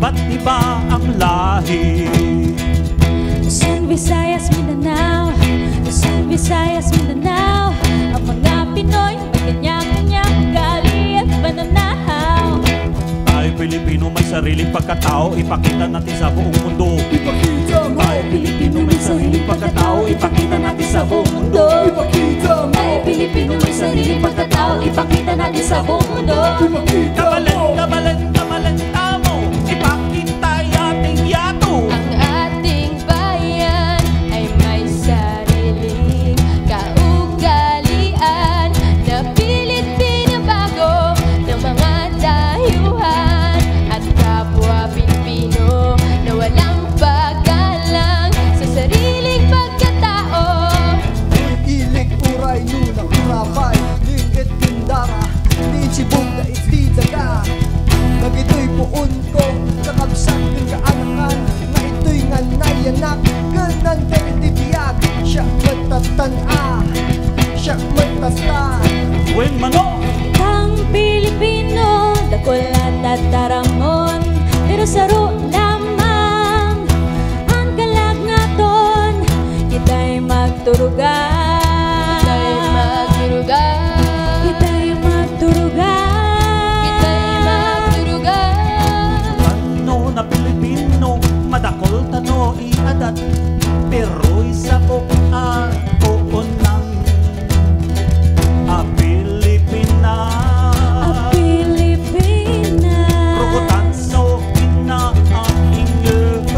iba't iba ang lahi. Luzon, Visayas, Mindanao, Luzon, Visayas, Mindanao, ang mga Pinoy may kanya-kanyang ugali at pananaw. Tayo Pilipino may sariling pagkatao, ipakita natin sa buong mundo. Ipakita mo. Tayo Pilipino may sariling pagkatao, ipakita natin sa buong mundo. Ipakita mo. Tayo Pilipino may sariling pagkatao, ipakita natin sa buong mundo. Ipakita Kabalan, mo. kabalan, kabalan tamo, ipakita ating yato. Ang ating bayan ay may sariling kaugalian na pilit binabago ng mga dayuhan at kapwa Pilipino na walang paggalang sa sariling pagkatao. Ilig, uray, nunang, urapay, lingit, tindara, ninsibog na itlidaga. Nagito'y puon ko, kakabsat ng kaanakan, na ito'y nganayanak, ganan karitibiyag. Siya matatana, siya matasta. Buweng mano, Ang Pilipino, dakulan at taramon, pero saro lamang ang kalagnaton, kita'y magturugan. Kita'y magturugan. Kita'y magturugan. Kita'y magturugan. tano na Pilipino, madakol tano iadat, pero isa ko unang Pilipina. Pilipina. Rugutan so inainggan.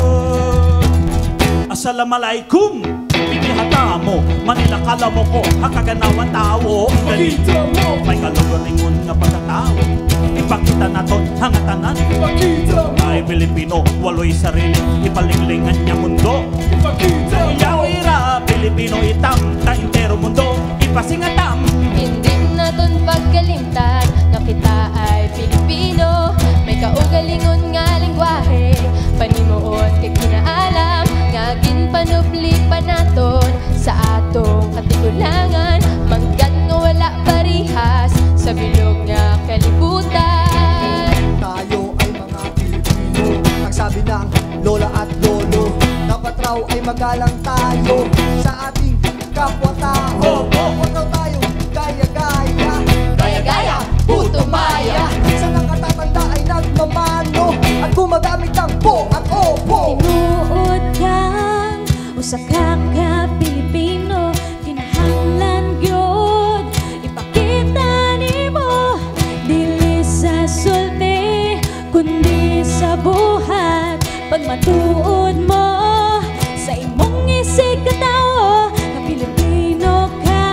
Assalamualaikum, inihata mo, Manila kala mo ko, hakaganawan tao. Ipakita mo. May kalugalingon nga pagkatao, ipakita naton hangatanan. Ipakita mo. Ay Pilipino, walo'y sarili, ipalinglingan niya mundo. Ipakita mo. Yawira, Pilipino itam, ta intero mundo, ipasingatam. Hindi naton pagkalimtan nga kita ay Pilipino, may kaugalingon nga lingwahe, panimuon kay kinaalam nga ginpanubli pa naton sa atong katigulangan, manggat nga wala parihas sa bilog nga kalibutan. Tayo ay mga Pilipino, nagsabi ng lola at lolo, dapat raw ay magalang tayo sa ating kapwa-tao. Huwag raw tayo gaya-gaya, Gaya-gaya, puto maya. sa nakatatanda ay nagmamano at gumagamit ng po at opo. Tinuod kang usa ka ka Pilipino, kinahanglan gyud ipakita nimo dili sa sulti kundi sa buhat, pagmatuod mo sa imong isig katawo nga Pilipino ka.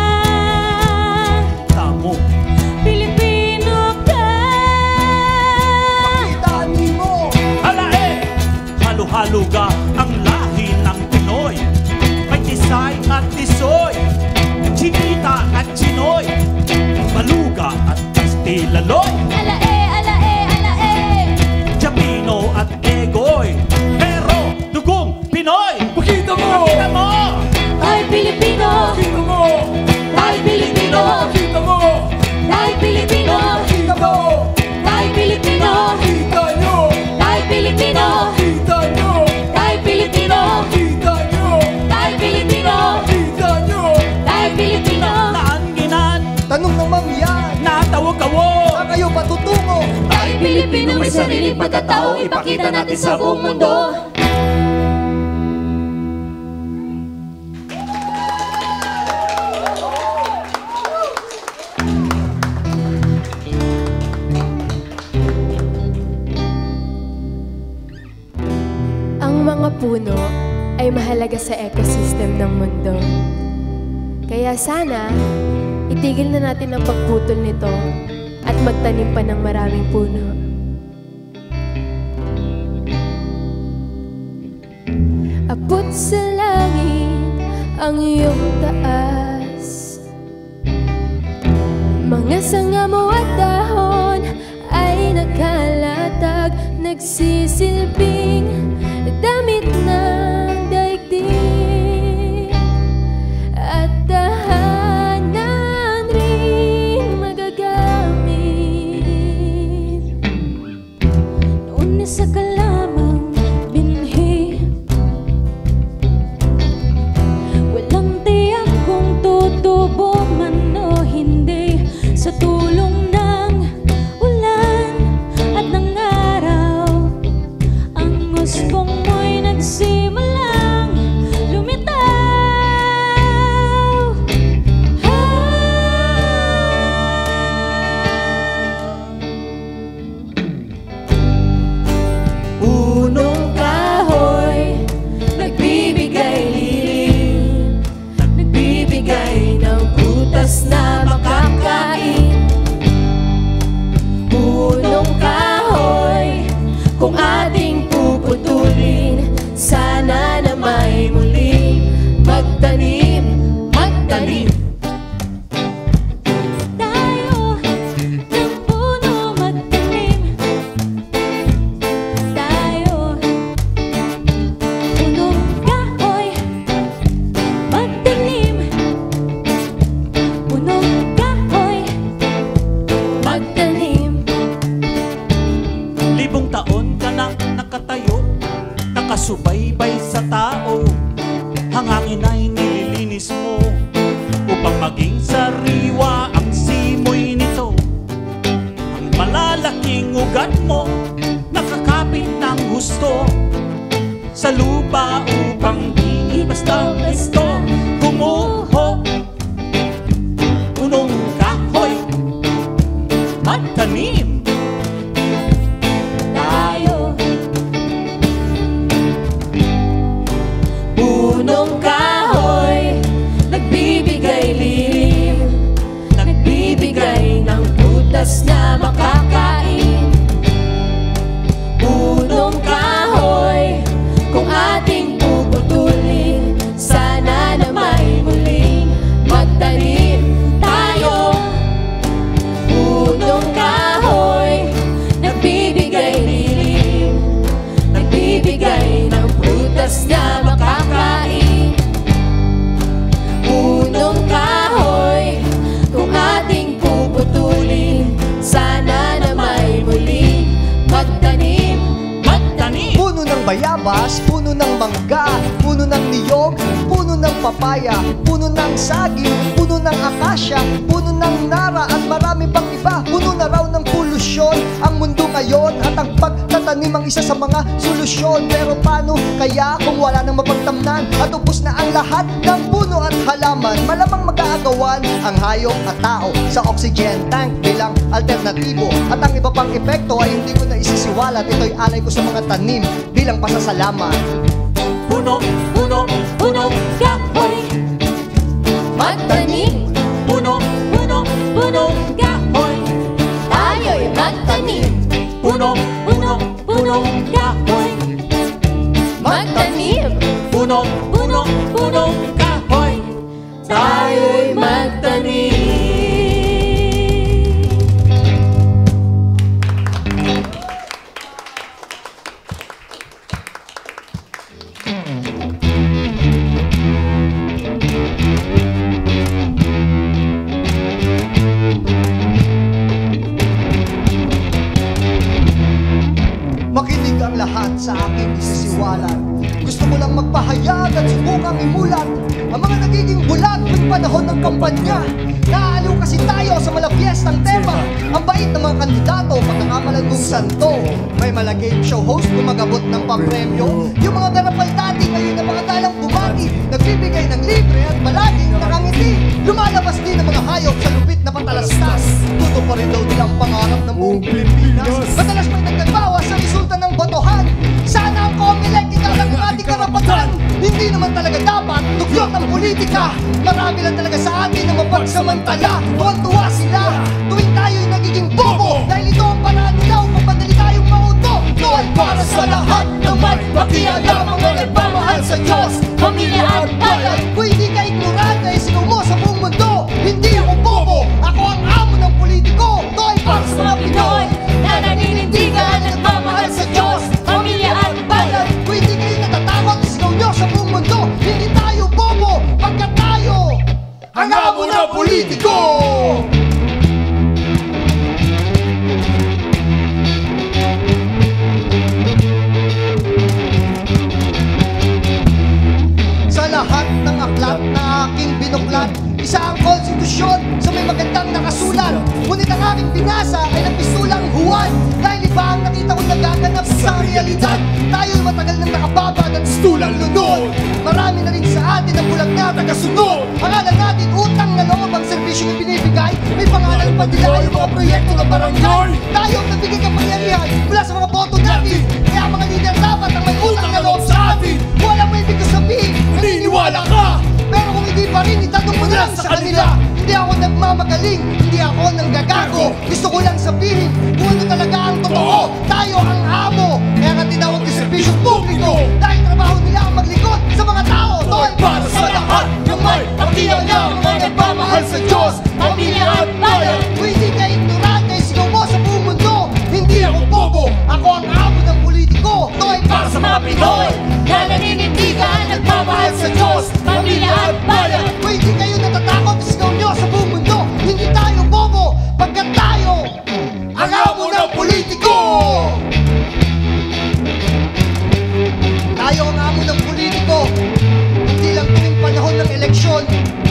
Tamo, Pilipino ka. Dani mo. alae, halo-halo ka ang lahi ng Pinoy. May tisay at tisoy, chinita at chinoy, maluga at kastilaloy, Alae, alae, alae. Japino at egoy, pero dugong Pinoy. Pakita mo. Kita mo, Tayo Pilipino. Pakita mo. Tayo Pilipino. Pakita mo. Tayo Pilipino. Pakita mo. Tayo Pilipino. Kita nyo. Tayo Pilipino. Kita nyo. Tayo Pilipino. Kita nyo. Tayo Pilipino. Kita nyo. Tayo Pilipino. naanginan, Tanong naman yan. natawag-kawo. Saan kayo patutungo? Tayo Pilipino may sariling pagkatao, ipakita natin sa buong mundo. Ang mga puno ay mahalaga sa ecosystem ng mundo. Kaya sana, itigil na natin ang pagputol nito at magtanim pa ng maraming puno. Abot sa langit ang iyong taas, mga sanga mo at dahon ay nakalatag, nagsisilbing damit ng daigdig at tahanan rin magagamit. Noon isa ka lamang binhi. Walang tiyak kung tutubo man o hindi, sa tulong ng ulan at ng araw. Ang gusto mo'y nagsimulang lumitaw. Punong kahoy, nagbibigay lilim, nagbibigay ng prutas na makakain. Punong kahoy, kung ating puputulin, sana na may muling magtanim, magtanim. Tayo ng puno magtanim. Tayo punong kahoy magtanim. Punong kahoy Magtanim. Libong taon ka nang nakatayo, nakasubaybay sa tao. Hangangin ay nililinis mo upang maging sariwa ang simoy nito. Ang malalaking ugat mo nakakapit ng gusto sa lupa upang di basta-basta gumuho. Punong kahoy, magtanim. tayo. Punong kahoy, nagbibigay lilim, nagbibigay ng prutas na makakain. Punong kahoy, kung ating puputulin, sana na may muling magtanim tayo. Punong kahoy, nagbibigay lilim, nagbibigay ng prutas na makakain. Punong kahoy, kung ating puputulin, sana na may muling magtanim, magtanim. Puno ng bayabas, puno ng mangga, puno ng niyog, puno ng papaya, puno ng saging, puno ng akasya, puno ng nara at marami pang iba. Puno na raw ng polusyon ang mundo ngayon, at ang pagtatanim ang isa sa mga solusyon. Pero paano kaya kung wala nang mapagtamnan at ubos na ang lahat ng puno at halaman? Malamang mag-aagawan ang hayop at tao sa oxygen tank bilang alternatibo, at ang iba pang epekto ay hindi ko na isisiwalat. Ito'y alay ko sa mga tanim bilang pasasalamat. Puno, puno, Punong kahoy Magtanim, puno, puno, punong kahoy. tayo'y magtanim. puno, puno, Punong kahoy Magtanim, puno, puno, punong kahoy. tayo'y magtanim. Makinig ang lahat sa aking isisiwalat. Gusto ko lang magpahayag at subukang imulat ang mga nagiging bulag tuwing panahon ng kampanya. Naaaliw kasi tayo sa malapiestang tema, ang bait ng mga kandidato, pagkakamalan mong santo. May mala game show host gumagabot ng papremyo. Yung mga garapal dati ngayon na mga dalang bumati, nagbibigay ng libre at palaging nakangiti. Lumalabas din ang mga hayop sa lupit na patalastas. Tuto pa rin daw nilang pangarap ng buong Pilipinas. Madalas may nagkagbawas sa resulta ng botohan. Sana ang COMELEC ikalang ang ating karapatan. Hindi naman talaga dapat dugyot ng politika. Marami lang talaga sa atin na mapagsamantala. Tuwan-tuwa sila tuwing tayo'y nagiging bobo, dahil ito ang paraan nila upang madali tayong mauto. Ito ay para sa lahat ng may pakialam, mga nagmamahal sa Diyos, pamilya at bayan. Kung hindi ka ignorante, sigaw mo sa buong mundo, hindi ako bobo, ako ang amo ng politiko. Ito ay para sa mga Pinoy na naninindigan at nagmamahal sa Diyos, pamilya at bayan. Kung hindi kayo natatakot, sigaw nyo sa buong mundo, hindi tayo bobo, pagkat tayo ang amo ng politiko. sa realidad. Tayo'y matagal nang nakababa ng stulang lunod. Marami na rin sa atin ang bulag na tagasunod. Akala natin utang na loob ang serbisyong ibinibigay. May pangalan pa nila yung mga proyekto ng barangay. Tayo ang nabigay kapangyarihan mula sa mga boto natin. Kaya mga lider dapat ang may utang na loob sa atin. Wala mo ibig sabihin, naniniwala ka. Pero kung hindi pa rin, itanong mo na lang sa kanila. Hindi ako nagmamagaling, hindi ako nanggagago. Gusto ko lang sabihin kung ano talaga ang totoo. Tayo ang amo, kaya nga tinawag ng serbisyong publiko. Dahil trabaho nila ang maglingkod sa mga tao. Ito ay para sa lahat ng may pakialam, mga nagmamahal sa Diyos, pamilya at bayan. Kung hindi ka ignorante, sigaw mo sa buong mundo. Hindi ako bobo, ako ang amo ng politiko. Ito ay para sa mga Pinoy na naninindigan, nagmamahal sa Diyos, pamilya at bayan. Kung hindi kayo natatakot, sigaw nyo sa buong mundo. Hindi tayo bobo, pagkat tayo ang amo ng politiko. Tayo ang amo ng politiko. Hindi lang tuwing panahon ng eleksyon.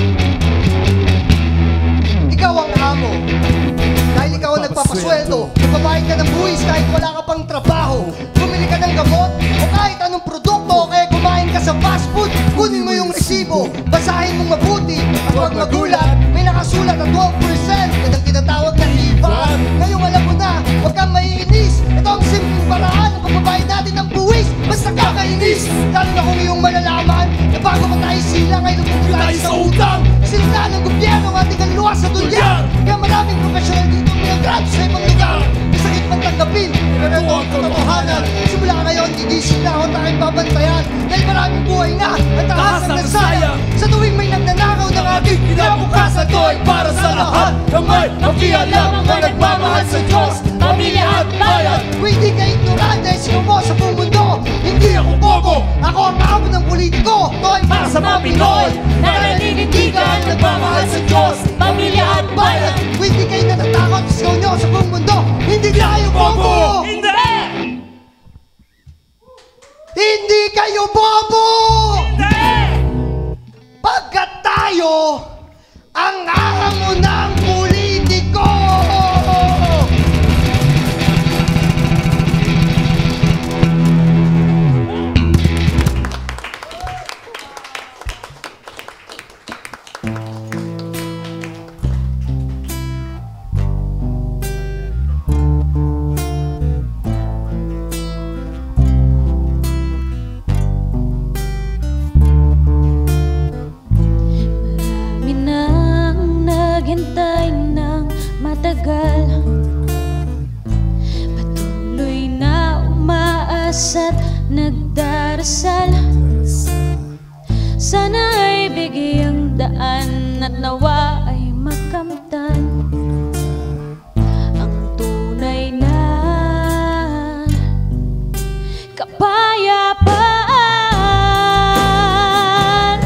Ikaw ang amo. Dahil ikaw ang nagpapasweldo, nagbabayad ka ng buwis kahit wala ka pang trabaho. Bumili ka ng gamot o kahit anong produkto, kaya kumain ka sa fast food. Kunin mo yung resibo, basahin mong mabuti at huwag magulat. May nakasulat na 12% yan ang tinatawag na IVA. Ngayong alam mo na, huwag kang maiinis. Ito ang simpleng paraan ng pagbabayad natin ng buwis. Basta kakainis, lalo na kung iyong malalaman na bago pa tayo silang ay lumubog tayo sa utang. Sinundan ng gobyerno ang ating kaluwas sa dolyar. Kaya maraming profesional dito pinagrado sa ibang lugar. Masakit man tanggapin, pero ito ang katotohanan. Simula ngayon, gigising na ako tayong babantayan. Dahil maraming buhay na ang taas ng nagsayang. Sa tuwing may nagnanakaw ng ating kinabukasan, ito ay para sa lahat ng may pakialam, mga nagmamahal sa Diyos, pamilya at bayan. Kung hindi ka ignorante, sigaw mo sa buong mundo. Hindi ako bobo, ako ang amo ng politiko. Ito ay para sa mga Pinoy na naninindigan, nagmamahal sa Diyos, pamilya at bayan. Kung hindi kayo natatakot, sigaw nyo sa buong mundo. Hindi kayo bobo! Hindi! Hindi kayo bobo! Hindi! Pagkat tayo ang amo ng politiko! Marami nang naghintay ng matagal, patuloy na umaas at nagdarasal. Sana ay bigyang daan at nawa ay makamtan ang tunay na kapayapaan.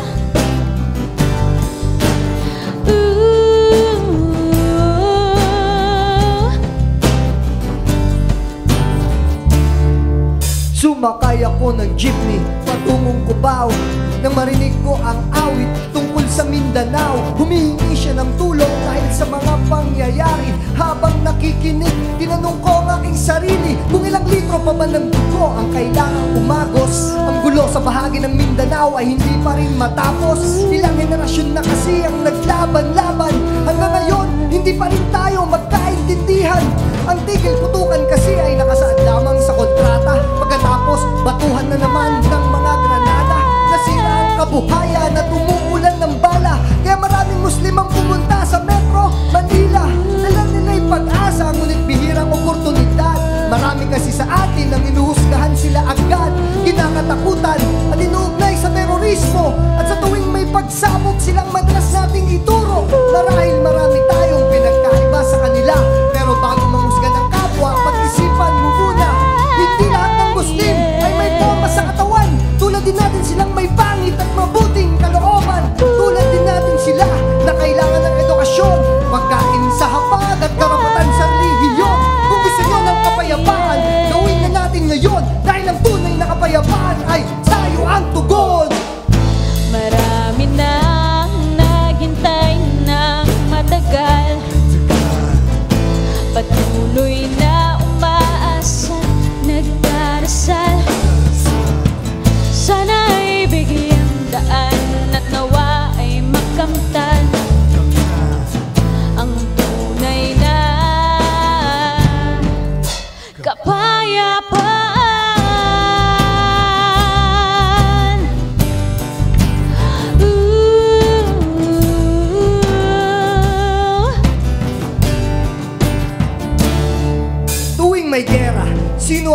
Sumakay ako ng jeepney patungong Cubao. Nang marinig ko ang awit tungkol sa Mindanao, humihingi siya ng tulong dahil sa mga pangyayari. Habang nakikinig, tinanong ko ang aking sarili kung ilang litro pa ba ng dugo ang kailangang umagos. Ang gulo sa bahagi ng Mindanao ay hindi pa rin matapos. Ilang henerasyon na kasi ang naglaban-laban. Hanggang ngayon, hindi pa rin tayo magkaintindihan. Ang tigil putukan kasi ay nakasaad lamang sa kontrata. Pagkatapos, batuhan na naman ng mga granada. Nasira ang kabuhayan at umuulan ng bala. Kaya maraming Muslim ang pumunta sa Metro Manila. Dala nila'y pag-asa, ngunit bihirang oportunidad. Marami kasi sa atin ang inuhusgahan sila agad, kinakatakutan at inuugnay sa terorismo. At sa tuwing may pagsabog, silang madalas nating ituro. Marahil marami tayong pinagkaiba sa kanila, pero bago manghusga ng kapwa, pag-isipan mo muna. Hindi lahat ng Muslim ay may forma sa katawan. Tulad din natin silang may pangit at mabuting kalooban. Tulad din natin sila na kailangan ng edukasyon, pagkain sa hapag at karapatan sa relihiyon. Kung gusto nyo ng kapayapaan, gawin na natin ngayon. Dahil ang tunay na kapayapaan ay tayo ang tugon. Marami nang naghintay ng matagal, patuloy na umaas at nagdarasal.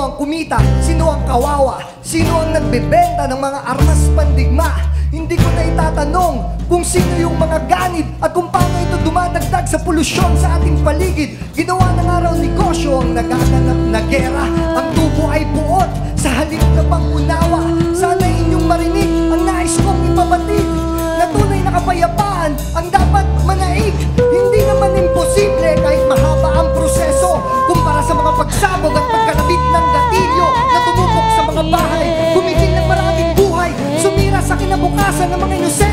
ang kumita? Sino ang kawawa? Sino ang nagbebenta ng mga armas pandigma? Hindi ko na itatanong kung sino yung mga ganid at kung paano ito dumadagdag sa polusyon sa ating paligid. Ginawa ng araw negosyo ang nagaganap na gera. Ang tubo ay buot sa halip na pangunawa. Sana inyong marinig ang nais kong ipabatid, na tunay na kapayapaan ang dapat manaig. Hindi naman imposible kahit mahaba ang proseso, kumpara sa mga pagsabog at pagkalabit ng gatilyo na tumupok sa mga bahay, gumigil ng maraming buhay, sumira sa kinabukasan ng mga inosente.